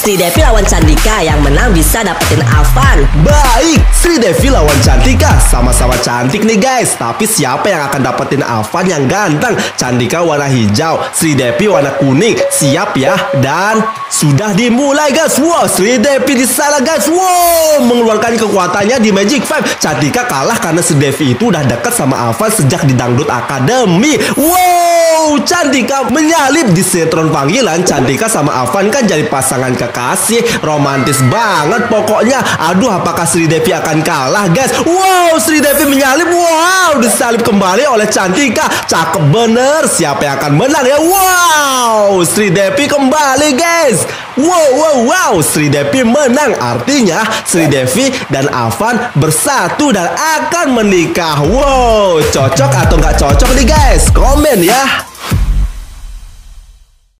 Sri Devi lawan Chandika, yang menang bisa dapetin Alvan. Baik, Sri Devi lawan Chandika. Sama-sama cantik nih guys. Tapi siapa yang akan dapetin Alvan yang ganteng? Chandika warna hijau, Sri Devi warna kuning. Siap ya? Dan sudah dimulai guys. Wow, Sri Devi di sana guys. Wow, mengeluarkan kekuatannya di Magic 5. Chandika kalah karena Sri Devi itu udah dekat sama Alvan sejak di Dangdut Academy. Wow, Chandika menyalip di sinetron panggilan. Chandika sama Alvan kan jadi pasangan kekasih, romantis banget pokoknya. Aduh, apakah Sri Devi akan kalah guys? Wow, Sri Devi menyalip. Wow, disalip kembali oleh Chandika. Cakep bener. Siapa yang akan menang ya? Wow, Sri Devi kembali guys. Wow, Sri Devi menang. Artinya Sri Devi dan Alvan bersatu dan akan menikah. Wow, cocok atau nggak cocok nih guys? Komen ya.